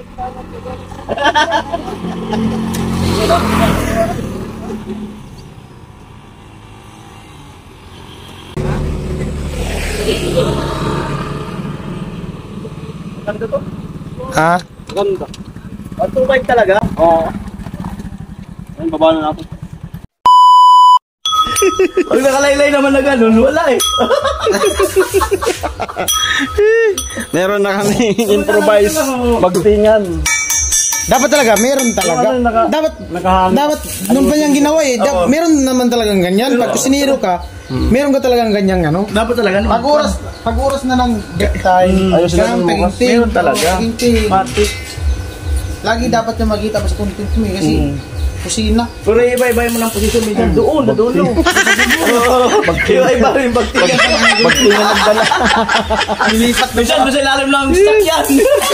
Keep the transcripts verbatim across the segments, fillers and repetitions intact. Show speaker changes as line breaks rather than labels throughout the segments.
Ganda to?
Ha?
Ganda. At two bike talaga? Oo. Ayun, baba na natin. Pag nakalaylay naman na ganun, wala eh.
Meron na kami improvise magtingan. Dapat talaga, meron talaga.
Naka,
dapat,
nakahangin.
dapat, nung pa niyang ginawa eh, da, meron naman talagang ganyan. Pag kusiniro ka, hmm. meron ka talagang ganyang ano.
Dapat talaga.
Pag oras, pag oras na ng getay,
hmm. ayos na ng bukas. Meron talaga. Matik.
Lagi dapat niya magkita sa content mo eh, kasi hmm. kusina.
Pero iba-iba mo ng posisyon minsan. Doon, na doon. Iba-iba rin bagtingan.
Bagtingan ang dala.
Nilipat na siya. Doon sa ilalim ng stock yan.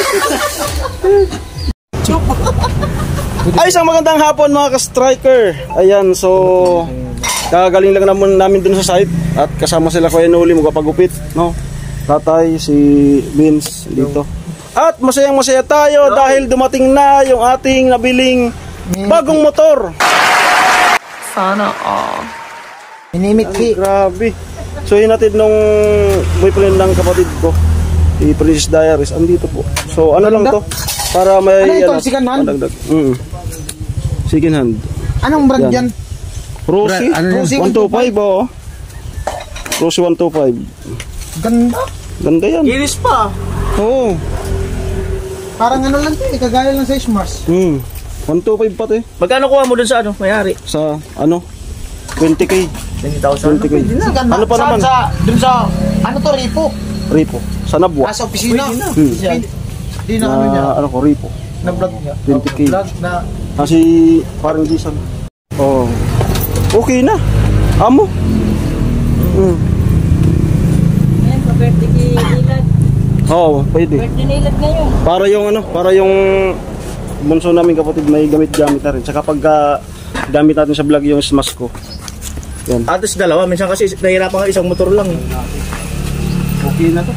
Ay, isang magandang hapon mga ka-striker. Ayan, so kagaling lang naman namin dun sa site. At kasama sila Kuya Noli, magpapagupit, no? Tatay, si Vince dito. At masayang masaya tayo dahil dumating na yung ating nabiling bagong motor.
Sana all.
Minimiki. Grabe. So hinatid nung boyfriend ng kapatid ko, si Princess Diaries, andito po. So ano lang to? Para may
ano ito? Second hand?
Mm. Second hand.
Anong brand yan?
Rosy.
Ano
one two five oh. Rosy one two five.
Ganda.
Ganda yan.
Iris pa.
Oo.
Parang ano lang ito, kagaya lang sa Smars.
Hmm. one two five pati.
Magkano kuha mo dun sa ano, mayari?
Sa ano? twenty K.
twenty thousand.
twenty K. Ano pa naman?
Sa, dun sa, ano to, Ripo?
Ripo. Sa Nabwa.
Ah, sa opisina.
Hmm.
Di na ano niya.
Ano ko, Ripo.
Na-vlog niya.
twenty K.
Vlog na.
Kasi parang Jason. Oh. Okay na. Amo. Hmm.
Ayan, pa-birthday kay Nilad.
Oo, oh, pwede.
Birthday Nilad ngayon.
Para yung ano, para yung bunso namin kapatid may gamit-gamit na rin. Saka pagka gamit natin sa vlog yung smash ko. Yan.
Atos dalawa, minsan kasi nahirapan ka isang motor lang.
Okay na to.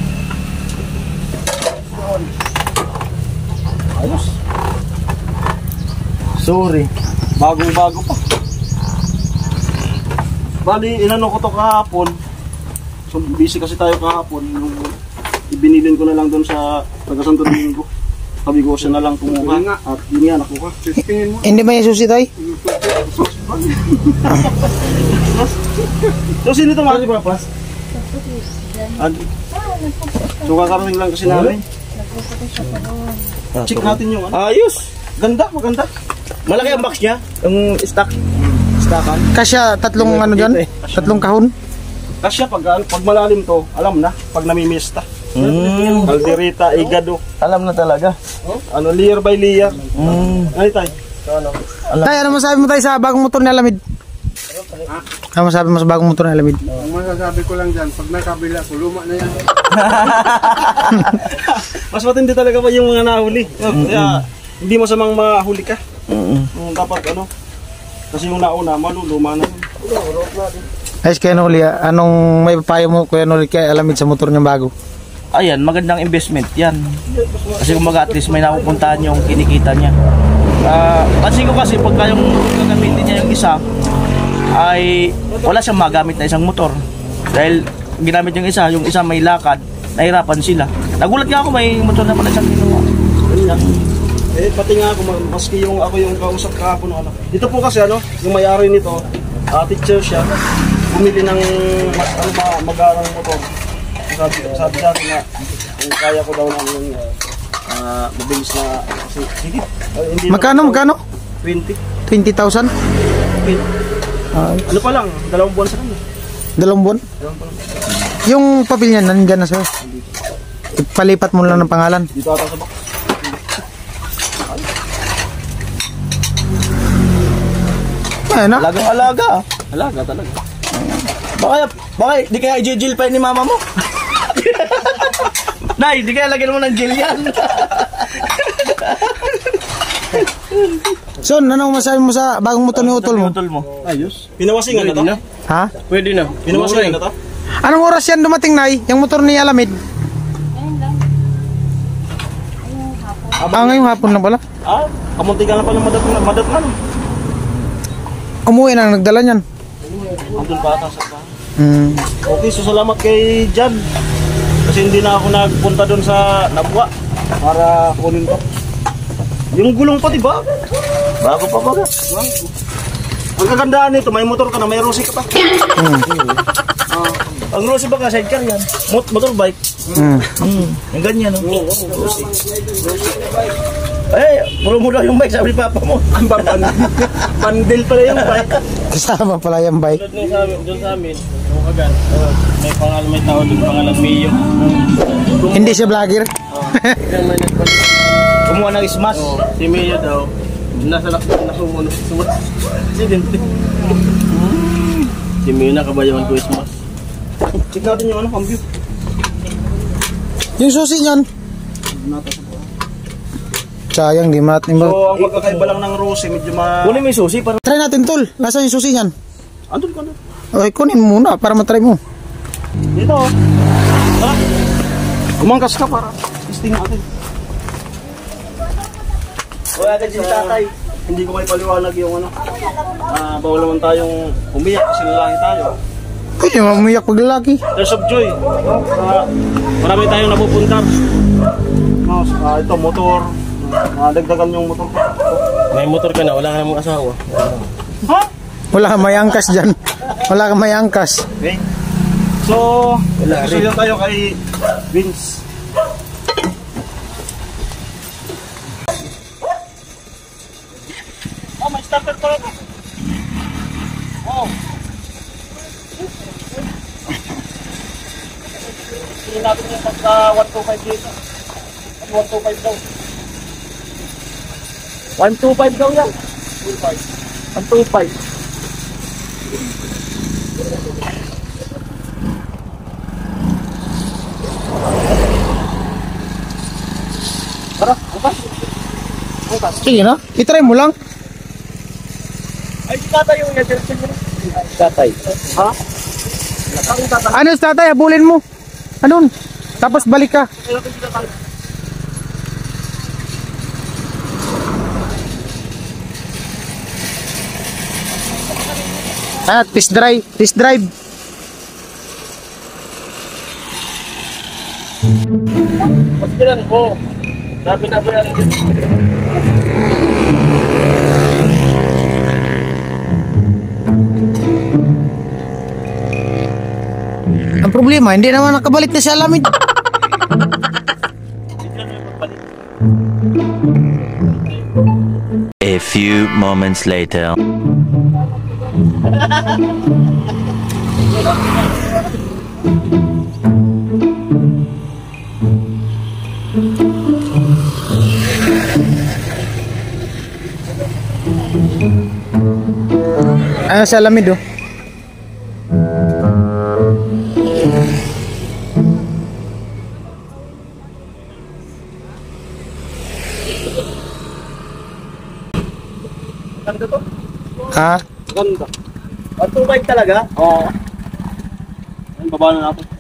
Ayos. Sorry. Bagong-bago pa. Bali, inano ko to kahapon. So, busy kasi tayo kahapon. Yung ibinilin ko na lang doon sa taga Santo Domingo. Sabi ko siya na lang kumuha. At yun nga, nakuha.
Hindi ba yung susi tayo?
So, sino ito mga papas? So, kakarating lang kasi namin. Check natin yung ano. Ayos! Ganda, maganda.
Malaki ang box niya, yung stock. Stockan.
Kasya tatlong ano dyan? Tatlong kahon?
Kasya pag, pag malalim to, alam na, pag namimista.
Mm.
Calderita, Igado.
Alam na talaga.
Oh? Ano, layer by layer.
Mm.
Ano tayo? Ano?
Tay, ano masabi mo tayo sa bagong motor ni Alamid? Ano masabi mo sa bagong motor ni Alamid?
Ang masasabi ko lang dyan, pag nakabila ko, luma na yan.
Mas matindi talaga pa yung mga nahuli. Kaya, hindi mo samang mahuli ka.
Mm.
Dapat ano, kasi yung nauna, maluluma na.
Ayos kaya Noli, anong may papayo mo Kuya Noli kay Alamid sa motor niya bago?
Ayan, magandang investment yan. Kasi kumaga at least may napupuntahan yung kinikita niya. Uh, kasi ko kasi pagka yung gagamitin niya yung isa, ay wala siyang magamit na isang motor. Dahil ginamit yung isa, yung isa may lakad, nahirapan sila. Nagulat nga ako may motor na pala isang kinuha.
Eh, pati nga ako, maski yung ako yung kausap kahapon ano. Dito po kasi ano, yung may-ari nito, uh, teacher siya, bumili ng ano, mag-arang motor. Sabi, sabi sa akin na kung kaya ko daw ng uh, mabilis na sige. Uh, hindi
Magkano,
na,
magkano?
twenty.
twenty thousand?
Uh, ano pa lang, dalawang buwan sa kanya.
Dalawang buwan?
Dalawang buwan.
Yung papel niya, nandyan na sa'yo. Ipalipat mo lang ng pangalan.
Dito ata sa box.
Ayun na.
Alagang alaga.
Alaga talaga.
Baka, baka di kaya i-jail pa ni mama mo. Nay, di kaya lagyan mo ng jail yan.
Son, ano masabi mo sa bagong motor ni Utol mo?
Utol mo.
Ayos. Pinawasingan na to?
Ha?
Pwede na. Pinawasingan na to?
Anong oras yan dumating, Nay? Yung motor ni Alamid?
Ayun lang. Ayun hapon.
Ah, ngayong hapon na pala.
Ah, kamunti ka lang pala madat madatman.
Umuwi na nagdala niyan.
Andun pa ata sa bahay.
Hmm.
Okay, so salamat kay Jan. Kasi hindi na ako nagpunta doon sa Nabwa para kunin ko. Yung gulong pa, diba? Bago pa ba? Bago. Ang kagandaan nito, may motor ka na, may Rossi ka pa.
Hmm.
Uh, ang Rossi ba ka, sidecar yan? Mot motorbike?
Hmm.
Hmm. Yung ganyan, no? Rossi. Eh, puro mo daw yung bike, sabi ni Papa mo.
Ang baban. Pandil pala yung bike.
Kasama pala yung bike.
Doon sa amin, doon sa amin, yung kagan, uh, may pangalan, may tao doon, pangalan Mio.
Hindi siya vlogger.
Kumuha ng smash.
Oh, si Mio daw, nasa nasumunod. Accidente.
Si Mio na kabayawan ko smash.
Check natin yung ano, cambio.
Yung susi niyan. Sayang, di mat.
So, ang pagkakaiba lang ng Rossi, medyo ma...
Kunin mo yung susi para...
Try natin, tol. Nasaan yung susi niyan?
Andun ka na.
Okay, kunin mo muna para matry mo.
Dito, oh. Tara. Kumangkas ka para testing natin.
Wala ka dyan tatay.
Hindi ko may paliwanag yung ano. Ah, bawal naman tayong umiyak kasi lalaki tayo.
Pwede mo umiyak pag lalaki.
Tears of joy. Ah, marami tayong napupuntar. No, ah, ito, motor. Ah, dagdagan yung motor ko.
May motor ka na, wala ka namang asawa.
Ha?
Wala kang may angkas dyan. Wala kang may angkas.
Okay. So, gusto lang tayo kay Vince. Oh, may starter pala ito. Oh. Hindi natin yung pagka one two five dito. one two five daw. one two five daw yan. one two five. Tara, bukas. Bukas.
Sige na. I-try mo lang.
Ay, si tatay yung yan. Tatay. Ha? Ang tatay.
Ano sa tatay? Habulin mo. Anun? Tapos balik ka.
Kailan si tatay?
Ah, test drive. Test drive.
Mas kailan ko. Sabi na ko yan.
Ang problema, hindi naman nakabalik na si Alamid.
A few moments later.
Ano si Alamid oh?
Ganda to?
Ha?
Ganda.
one two five talaga?
Oo. Ayun, baba na natin.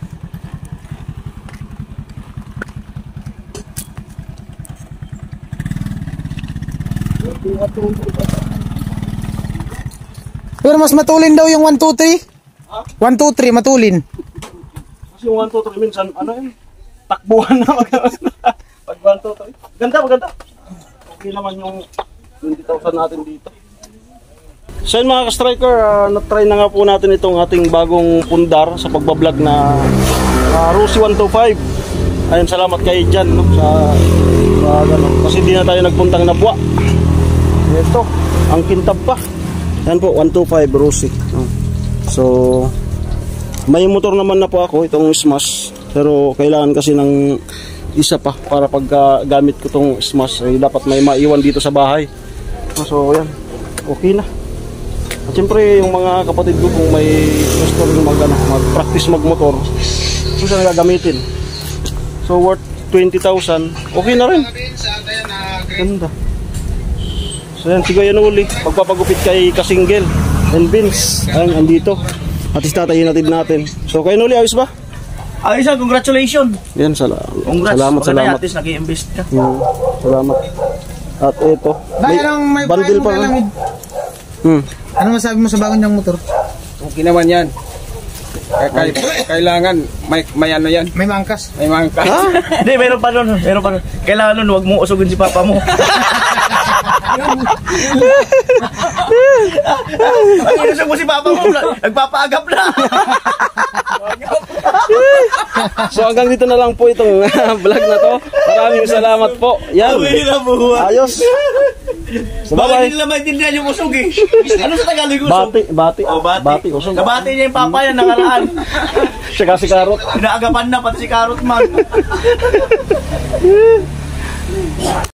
Pero mas matulin daw yung one two three.
Ha?
one two three matulin.
Kasi yung one two three minsan, ano yun? Takbuhan na mag pag one two three. Ganda, maganda. Okay naman yung twenty thousand natin dito. So yun mga ka-striker, uh, na-try na nga po natin itong ating bagong pundar sa pagbablog na uh, Rossi one two five. Ayun, salamat kay Jan no, sa, sa ano, kasi di na tayo nagpuntang Nabwa. Ito, ang kintab pa. Yan po, one two five Rossi. So, may motor naman na po ako, itong Smash. Pero kailangan kasi ng isa pa para pagka gamit ko itong Smash, eh, dapat may maiwan dito sa bahay. So, yan, okay na. At syempre, yung mga kapatid ko kung may gusto rin mag, ano, mag-practice magmotor, ito na gagamitin. So, worth twenty thousand, okay na rin. Ganda. So yan, si Kuya Noli, pagpapagupit kay Kasinggel and Vince, ayun, andito. At least tatayin natin natin. So Kuya Noli, ayos ba?
Ay, isa, congratulations.
Yan, sala
Congrats.
salamat,
Maganda yan,
salamat.
at least nag-i-invest ka.
Hmm, salamat. At ito,
Bay, anong may payo
bundle
mo
pa.
kay Alamid?
Hmm.
Ano masabi mo sa bago niyang motor?
Okay naman yan. Kaya, kailangan may, may ano yan,
May mangkas.
may mangkas.
Hindi, meron pa nun. Meron pa nun. Kailangan nun, huwag mo usugin si papa mo. Ang inusog mo si papa mo, nagpapaagap na.
So hanggang dito na lang po itong vlog na to. Maraming salamat po. Yan. Ayos. So,
Bakit
bye-bye.
hindi nila maintindihan yung usog eh? Ano sa Tagalog usog?
Bati, bati.
Oh, bati.
Bati, usog.
Nabati niya yung papa yan, nakaraan.
Siya kasi karot.
Inaagapan na, pati si Karot man.